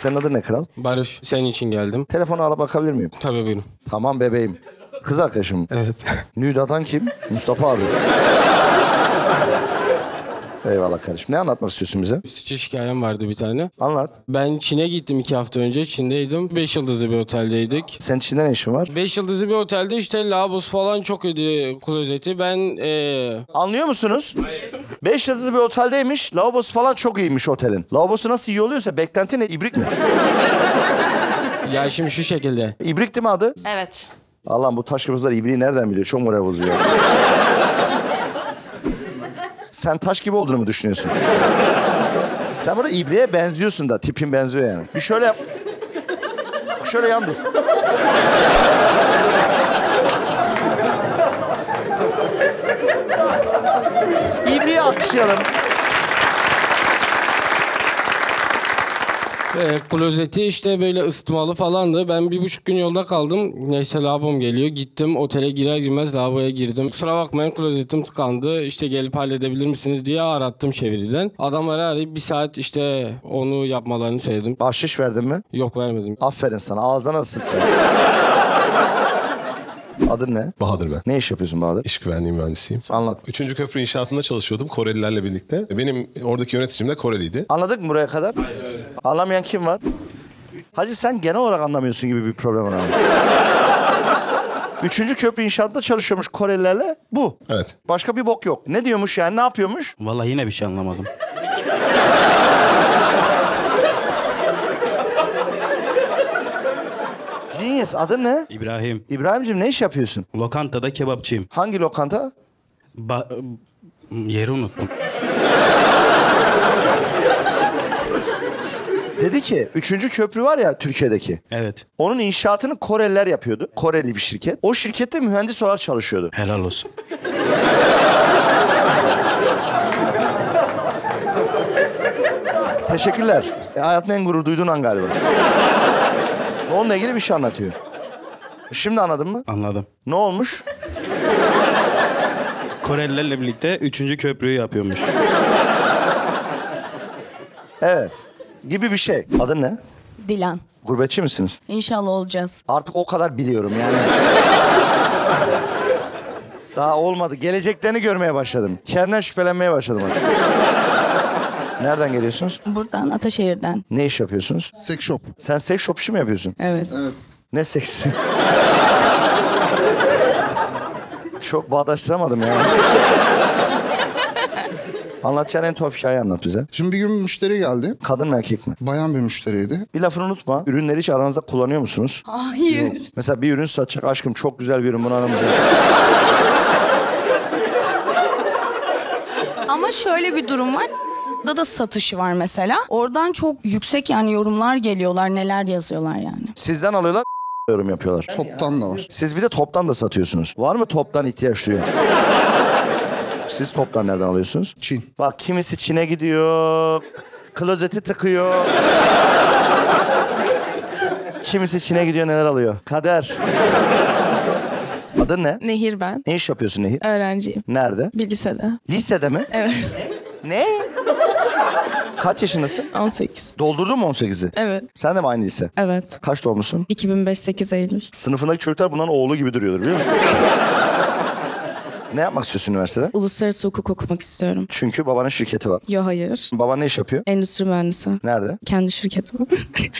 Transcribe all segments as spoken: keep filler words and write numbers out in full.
Senin adın ne kral? Barış, senin için geldim. Telefonu alıp bakabilir miyim? Tabii buyurun. Tamam bebeğim. Kız arkadaşım. Evet. Nude atan kim? Mustafa abi. Eyvallah kardeşim. Ne anlatmak istiyorsun bize? Sıçış hikayem vardı bir tane. Anlat. Ben Çin'e gittim iki hafta önce. Çin'deydim. Beş yıldızlı bir oteldeydik. Senin Çin'de ne işin var? Beş yıldızlı bir otelde işte lavabos falan çok ödü klozeti. Ben ee... Anlıyor musunuz? Beş yıldızlı bir oteldeymiş. Lavabosu falan çok iyiymiş otelin. Lavabosu nasıl iyi oluyorsa beklenti ne? İbrik mi? Ya şimdi şu şekilde. İbrik değil mi adı? Evet. Allah'ım bu taş kıbrıslar ibriği nereden biliyor? Çok moral bozuyor. Sen taş gibi olduğunu mu düşünüyorsun? Sen burada ibriğe benziyorsun da. Tipin benziyor yani. Bir şöyle yap. Şöyle yan dur. İbriğe alkışlayalım. E, klozeti işte böyle ısıtmalı falandı. Ben bir buçuk gün yolda kaldım. Neyse lavabom geliyor. Gittim otele girer girmez lavaboya girdim. Kusura bakmayın klozetim tıkandı. İşte gelip halledebilir misiniz diye arattım çeviriden. Adamları arayıp bir saat işte onu yapmalarını söyledim. Bahşiş verdin mi? Yok vermedim. Aferin sana. Ağzına sıçsın. Adın ne? Bahadır ben. Ne iş yapıyorsun Bahadır? İş güvenliği mühendisiyim. Anlat. Üçüncü köprü inşaatında çalışıyordum Korelilerle birlikte. Benim oradaki yöneticim de Koreliydi. Anladık mı buraya kadar? Hayır, öyle. Anlamayan kim var? Hacı sen genel olarak anlamıyorsun gibi bir problem var. Üçüncü köprü inşaatında çalışıyormuş Korelilerle. Bu. Evet. Başka bir bok yok. Ne diyormuş yani? Ne yapıyormuş? Vallahi yine bir şey anlamadım. Genius. Adın ne? İbrahim. İbrahim'cim ne iş yapıyorsun? Lokantada kebapçıyım. Hangi lokanta? Ba yeri unuttum. Dedi ki üçüncü köprü var ya Türkiye'deki. Evet. Onun inşaatını Koreliler yapıyordu. Koreli bir şirket. O şirkette mühendis olarak çalışıyordu. Helal olsun. Teşekkürler. E, hayatın en gurur duyduğun an galiba. Onunla ilgili bir şey anlatıyor. Şimdi anladın mı? Anladım. Ne olmuş? Korelilerle birlikte üçüncü köprüyü yapıyormuş. Evet. Gibi bir şey. Adın ne? Dilan. Gurbetçi misiniz? İnşallah olacağız. Artık o kadar biliyorum yani. Daha olmadı. Geleceklerini görmeye başladım. Kendimden şüphelenmeye başladım. Nereden geliyorsunuz? Buradan, Ataşehir'den. Ne iş yapıyorsunuz? Sex shop. Sen seks shop işi mi yapıyorsun? Evet. Evet. Ne seksi? Çok bağdaştıramadım ya. Anlatacağın en tuhaf hikayeyi anlat bize. Şimdi bir gün bir müşteri geldi. Kadın mı erkek mi? Bayan bir müşteriydi. Bir lafını unutma. Ürünleri hiç aranızda kullanıyor musunuz? Hayır. Mesela bir ürün satacak. Aşkım çok güzel bir ürün, bunu aramızda. Ama şöyle bir durum var. Orada da satışı var mesela. Oradan çok yüksek yani yorumlar geliyorlar. Neler yazıyorlar yani. Sizden alıyorlar, yorum yapıyorlar. Toptan da var. Siz bir de toptan da satıyorsunuz. Var mı toptan ihtiyaç duyan? Siz toptan nereden alıyorsunuz? Çin. Bak kimisi Çin'e gidiyor. Klozeti tıkıyor. Kimisi Çin'e gidiyor, neler alıyor. Kader. Adın ne? Nehir ben. Ne iş yapıyorsun Nehir? Öğrenciyim. Nerede? Bir lisede. Lisede mi? Evet. Ne? Kaç yaşındasın? on sekiz. Doldurdun mu on sekizi? Evet. Sen de mi aynı lise? Evet. Kaç doğumlusun? iki bin beş sekiz Eylül. Sınıfındaki çocuklar bunların oğlu gibi duruyordur biliyor musun? Ne yapmak istiyorsun üniversitede? Uluslararası hukuk okumak istiyorum. Çünkü babanın şirketi var. Yo hayır. Baban ne iş yapıyor? Endüstri mühendisi. Nerede? Kendi şirketi var.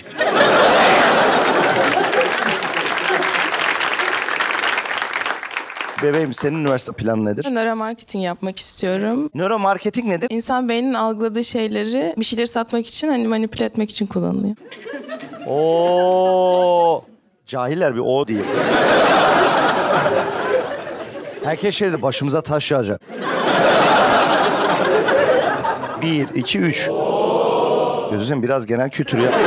Bebeğim senin üniversite planın nedir? Nöromarketing yapmak istiyorum. Nöromarketing nedir? İnsan beyninin algıladığı şeyleri bir şeyleri satmak için hani manipüle etmek için kullanılıyor. Oo, cahiller bir o değil. Herkes şey dedi, başımıza taş yağacak. Bir, iki, üç. Gözüm biraz genel kültür ya.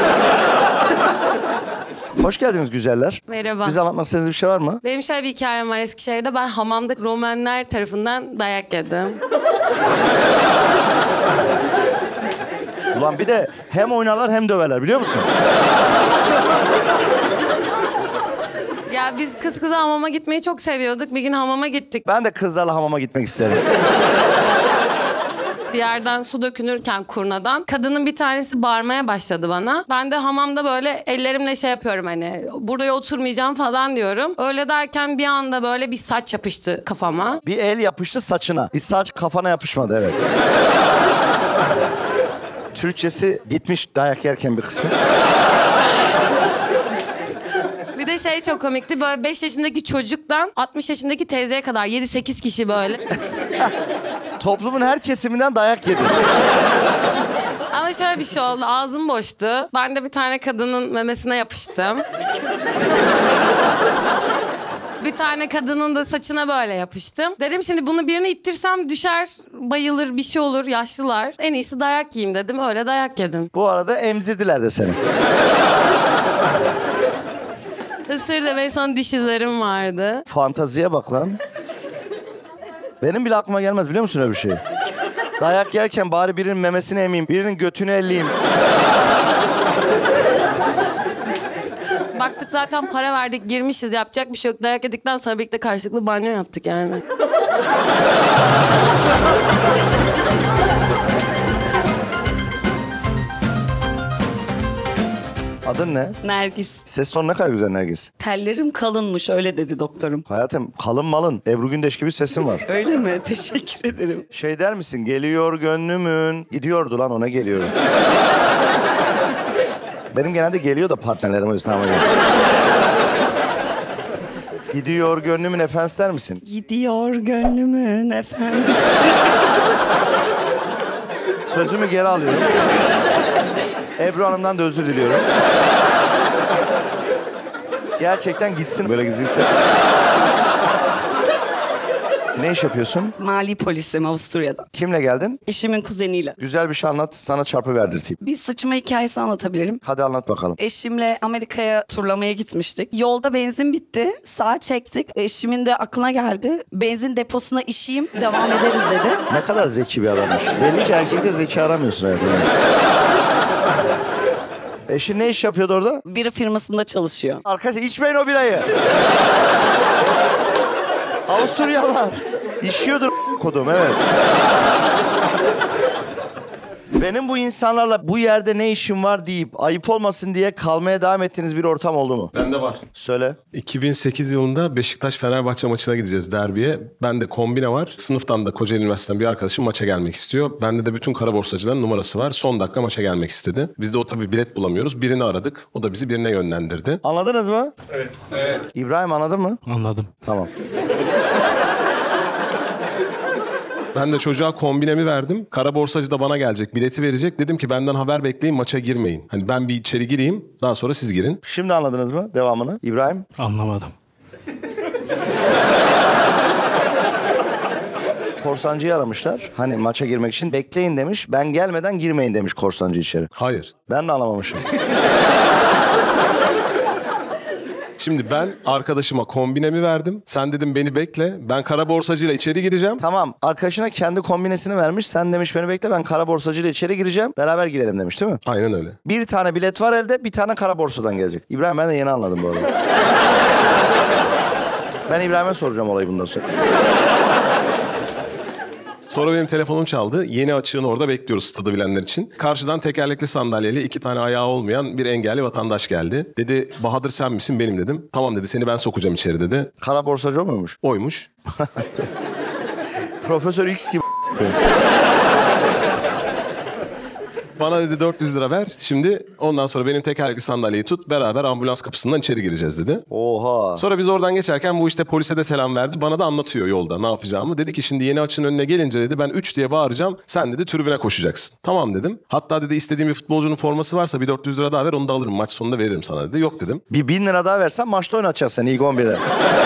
Hoş geldiniz güzeller. Merhaba. Bize anlatmak istediğiniz bir şey var mı? Benim şöyle bir hikayem var Eskişehir'de. Ben hamamda Romenler tarafından dayak yedim. Ulan bir de hem oynarlar hem döverler biliyor musun? Ya biz kız kıza hamama gitmeyi çok seviyorduk. Bir gün hamama gittik. Ben de kızlarla hamama gitmek isterim. Bir yerden su dökünürken kurnadan kadının bir tanesi bağırmaya başladı bana. Ben de hamamda böyle ellerimle şey yapıyorum hani buraya oturmayacağım falan diyorum. Öyle derken bir anda böyle bir saç yapıştı kafama. Bir el yapıştı saçına. Bir saç kafana yapışmadı evet. Türkçesi gitmiş dayak yerken bir kısmı. Bir de şey çok komikti böyle beş yaşındaki çocuktan altmış yaşındaki teyzeye kadar yedi sekiz kişi böyle. Toplumun her kesiminden dayak yedi. Ama şöyle bir şey oldu ağzım boştu. Ben de bir tane kadının memesine yapıştım. Bir tane kadının da saçına böyle yapıştım. Dedim şimdi bunu birine ittirsem düşer, bayılır, bir şey olur, yaşlılar. En iyisi dayak yiyeyim dedim. Öyle dayak yedim. Bu arada emzirdiler de seni. Isırdım en son diş izlerim vardı. Fantaziye bak lan. Benim bile aklıma gelmez biliyor musun öyle bir şey? Dayak yerken bari birinin memesini emeyim, birinin götünü elleyeyim. Baktık zaten para verdik, girmişiz. Yapacak bir şey yok. Dayak yedikten sonra birlikte karşılıklı banyo yaptık yani. Adın ne? Nergis. Ses tonu ne kadar güzel Nergis. Tellerim kalınmış öyle dedi doktorum. Hayatım kalın malın Ebru Gündeş gibi sesin var. Öyle mi? Teşekkür ederim. Şey der misin? Geliyor gönlümün. Gidiyordu lan ona geliyor. Benim genelde geliyor da partnerlerim o yüzden ama geliyor. Gidiyor gönlümün efendisi der misin? Gidiyor gönlümün efendisi. Sözümü geri alıyorum. Ebru Hanım'dan da özür diliyorum. Gerçekten gitsin böyle gidecekse. Ne iş yapıyorsun? Mali polisim Avusturya'da. Kimle geldin? Eşimin kuzeniyle. Güzel bir şey anlat, sana çarpı verdirteyim. Bir sıçma hikayesi anlatabilirim. Hadi anlat bakalım. Eşimle Amerika'ya turlamaya gitmiştik. Yolda benzin bitti. Sağa çektik. Eşimin de aklına geldi. Benzin deposuna işeyim, devam ederiz dedi. Ne kadar zeki bir adammış. Belli ki erkekte zeki aramıyorsun hayatım. Eşin ne iş yapıyordu orada? Biri firmasında çalışıyor. Arkadaşlar içmeyin o birayı. Avusturyalılar. İşiyordur kodum evet. Benim bu insanlarla bu yerde ne işim var deyip ayıp olmasın diye kalmaya devam ettiğiniz bir ortam oldu mu? Bende var. Söyle. iki bin sekiz yılında Beşiktaş-Fenerbahçe maçına gideceğiz derbiye. Bende kombine var. Sınıftan da Kocaeli Üniversitesi'nden bir arkadaşım maça gelmek istiyor. Bende de bütün kara borsacıların numarası var. Son dakika maça gelmek istedi. Biz de o tabii bilet bulamıyoruz. Birini aradık. O da bizi birine yönlendirdi. Anladınız mı? Evet. Evet. İbrahim anladın mı? Anladım. Tamam. Ben de çocuğa kombinemi verdim. Kara borsacı da bana gelecek, bileti verecek. Dedim ki benden haber bekleyin, maça girmeyin. Hani ben bir içeri gireyim, daha sonra siz girin. Şimdi anladınız mı devamını? İbrahim? Anlamadım. Korsancıyı aramışlar. Hani maça girmek için bekleyin demiş. Ben gelmeden girmeyin demiş korsancı içeri. Hayır. Ben de anlamamışım. Şimdi ben arkadaşıma kombinemi verdim. Sen dedim beni bekle. Ben kara borsacıyla içeri gireceğim. Tamam. Arkadaşına kendi kombinesini vermiş. Sen demiş beni bekle ben kara borsacıyla içeri gireceğim. Beraber girelim demiş değil mi? Aynen öyle. Bir tane bilet var elde, bir tane kara borsadan gelecek. İbrahim ben de yeni anladım bu arada. Ben İbrahim'e soracağım olayı bundan sonra. Sonra benim telefonum çaldı. Yeni açığını orada bekliyoruz stadı bilenler için. Karşıdan tekerlekli sandalyeli iki tane ayağı olmayan bir engelli vatandaş geldi. Dedi Bahadır sen misin? Benim dedim. Tamam dedi seni ben sokacağım içeri dedi. Kara borsacı olmuyormuş. Oymuş. Profesör X gibi. Bana dedi dört yüz lira ver. Şimdi ondan sonra benim tekerlekli sandalyeyi tut. Beraber ambulans kapısından içeri gireceğiz dedi. Oha. Sonra biz oradan geçerken bu işte polise de selam verdi. Bana da anlatıyor yolda ne yapacağımı. Dedi ki şimdi yeni açının önüne gelince dedi ben üç diye bağıracağım. Sen dedi tribüne koşacaksın. Tamam dedim. Hatta dedi istediğim bir futbolcunun forması varsa bir dört yüz lira daha ver onu da alırım. Maç sonunda veririm sana dedi. Yok dedim. Bir bin lira daha versen maçta oynatacaksın ilk on bire.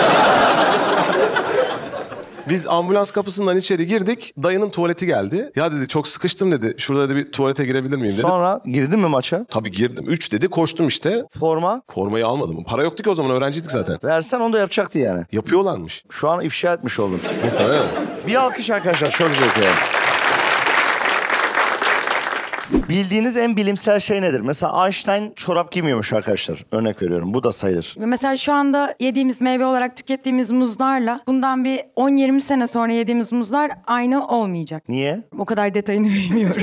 Biz ambulans kapısından içeri girdik. Dayının tuvaleti geldi. Ya dedi çok sıkıştım dedi. Şurada dedi bir tuvalete girebilir miyim dedi. Sonra girdin mi maça? Tabii girdim. Üç dedi koştum işte. Forma? Formayı almadım. Para yoktu ki o zaman öğrenciydik zaten. Versen onu da yapacaktı yani. Yapıyorlarmış. Şu an ifşa etmiş oldun. Evet. Bir alkış arkadaşlar çok güzel. Bildiğiniz en bilimsel şey nedir? Mesela Einstein çorap giymiyormuş arkadaşlar. Örnek veriyorum. Bu da sayılır. Mesela şu anda yediğimiz meyve olarak tükettiğimiz muzlarla bundan bir on yirmi sene sonra yediğimiz muzlar aynı olmayacak. Niye? O kadar detayını bilmiyorum.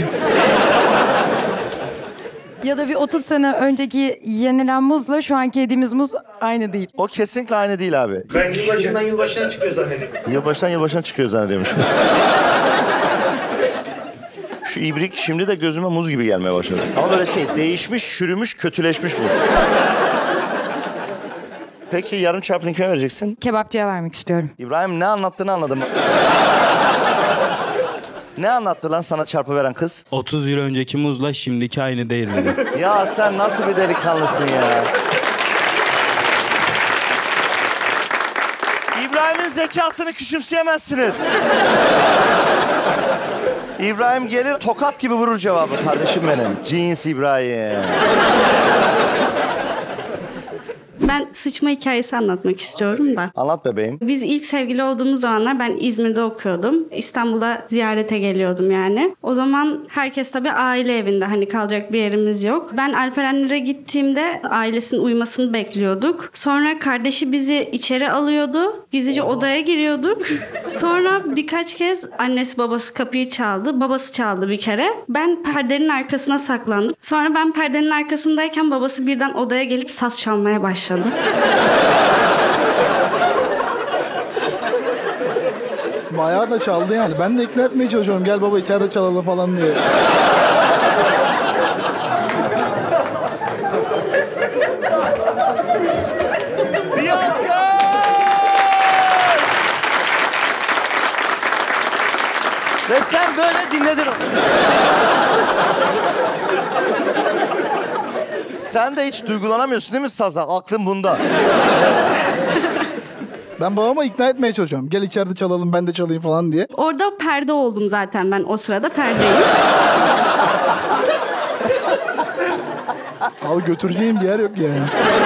Ya da bir otuz sene önceki yenilen muzla şu anki yediğimiz muz aynı değil. O kesinlikle aynı değil abi. Ben yılbaşından yılbaşına çıkıyor zannediyorum. Yılbaşından yılbaşına çıkıyor zannediyormuş. Şu ibrik şimdi de gözüme muz gibi gelmeye başladı. Ama böyle şey değişmiş, çürümüş, kötüleşmiş muz. Peki yarın çarpını kime vereceksin? Kebapçıya vermek istiyorum. İbrahim ne anlattığını anladım. Ne anlattı lan sana çarpı veren kız? otuz yıl önceki muzla şimdiki aynı değil dedi. Ya sen nasıl bir delikanlısın ya? İbrahim'in zekasını küçümseyemezsiniz. İbrahim gelir tokat gibi vurur cevabı kardeşim benim. Cins İbrahim. Ben sıçma hikayesi anlatmak istiyorum da. Anlat bebeğim. Biz ilk sevgili olduğumuz zamanlar ben İzmir'de okuyordum. İstanbul'a ziyarete geliyordum yani. O zaman herkes tabii aile evinde, hani kalacak bir yerimiz yok. Ben Alperenlere gittiğimde ailesinin uyumasını bekliyorduk. Sonra kardeşi bizi içeri alıyordu. Gizlice odaya giriyorduk. Sonra birkaç kez annesi babası kapıyı çaldı. Babası çaldı bir kere. Ben perdenin arkasına saklandım. Sonra ben perdenin arkasındayken babası birden odaya gelip saz çalmaya başladı. Bayağı da çaldı yani. Ben de ikna etmeye çalışıyorum. Gel baba içeride çalalım falan diye. Bir alkış! Ve sen böyle dinledin onu. Sen de hiç duygulanamıyorsun değil mi Sazak? Aklın bunda. Ben babama ikna etmeye çalışıyorum. Gel içeride çalalım, ben de çalayım falan diye. Orada perde oldum zaten ben, o sırada perdeyim. Abi götüreceğim bir yer yok yani.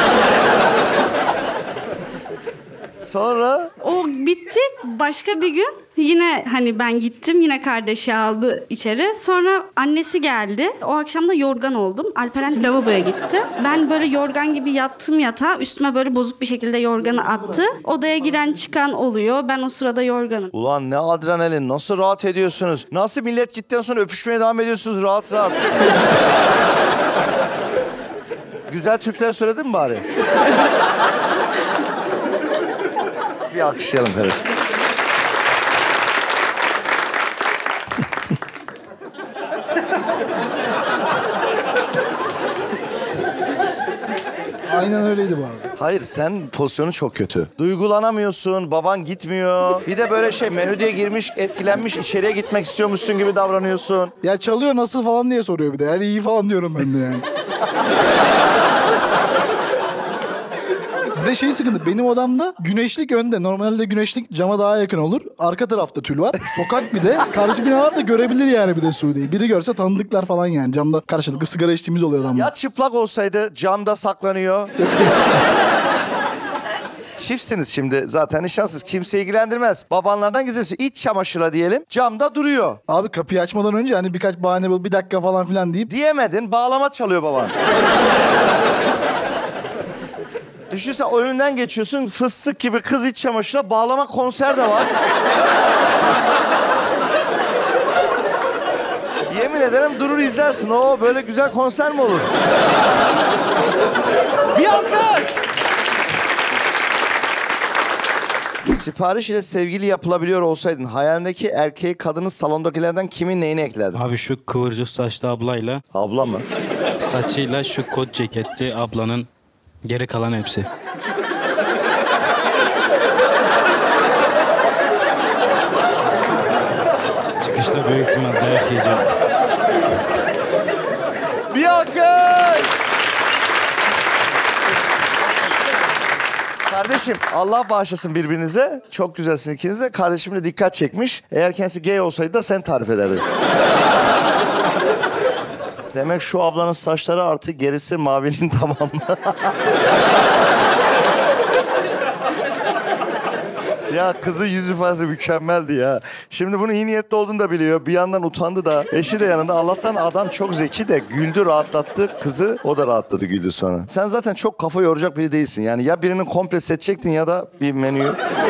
Sonra? O bitti. Başka bir gün yine hani ben gittim. Yine kardeşi aldı içeri. Sonra annesi geldi. O akşam da yorgan oldum. Alperen lavaboya gitti. Ben böyle yorgan gibi yattım yatağa. Üstüme böyle bozuk bir şekilde yorganı attı. Odaya giren çıkan oluyor. Ben o sırada yorganım. Ulan ne adrenalin. Nasıl rahat ediyorsunuz? Nasıl millet gittikten sonra öpüşmeye devam ediyorsunuz rahat rahat? Güzel Türkler söyledin mi bari? Bir alkışlayalım kardeşim. Aynen öyleydi bu abi. Hayır, sen pozisyonu çok kötü. Duygulanamıyorsun, baban gitmiyor. Bir de böyle şey menüye girmiş, etkilenmiş, içeriye gitmek istiyormuşsun gibi davranıyorsun. Ya çalıyor nasıl falan diye soruyor bir de. Yani iyi falan diyorum ben de yani. Bir de şey sıkıntı. Benim odamda güneşlik önde. Normalde güneşlik cama daha yakın olur. Arka tarafta tül var. Sokak bir de. Karşı binalar da görebilir yani bir de Suudi'yi. Biri görse tanıdıklar falan yani. Camda karşılıklı sigara içtiğimiz oluyor adamla. Ya çıplak olsaydı camda saklanıyor. Çiftsiniz şimdi zaten nişansız. Kimse ilgilendirmez. Babanlardan gizliyorsun. İç çamaşıra diyelim. Camda duruyor. Abi kapıyı açmadan önce hani birkaç bahane bul, bir dakika falan filan deyip. Diyemedin. Bağlama çalıyor baban. Düşünsene önünden geçiyorsun. Fıstık gibi kız iç çamaşıra bağlama konser de var. Yemin ederim durur izlersin. Oo böyle güzel konser mi olur? Bir alkış! Sipariş ile sevgili yapılabiliyor olsaydın hayalindeki erkeği kadını salondakilerden kimin neyini eklerdin? Abi şu kıvırcık saçlı ablayla. Abla mı? Saçıyla şu kot ceketli ablanın geri kalan hepsi. Çıkışta büyük ihtimal dayak yiyeceğim. Bir alkış! Kardeşim Allah bağışlasın birbirinize. Çok güzelsiniz ikiniz de. Kardeşim de dikkat çekmiş. Eğer kendisi gay olsaydı da sen tarif ederdin. Demek şu ablanın saçları artı gerisi mavinin tamamı. Ya kızın yüz ifadesi mükemmeldi ya. Şimdi bunun iyi niyetli olduğunu da biliyor. Bir yandan utandı da. Eşi de yanında. Allah'tan adam çok zeki de güldü, rahatlattı. Kızı o da rahatladı, güldü sonra. Sen zaten çok kafa yoracak biri değilsin. Yani ya birinin komple seçecektin ya da bir menüyü.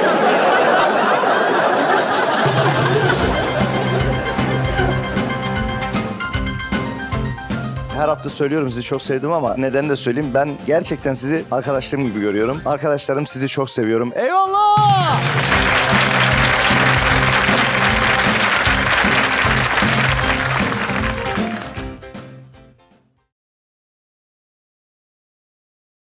Her hafta söylüyorum sizi çok sevdim ama neden de söyleyeyim. Ben gerçekten sizi arkadaşlarım gibi görüyorum. Arkadaşlarım sizi çok seviyorum. Eyvallah!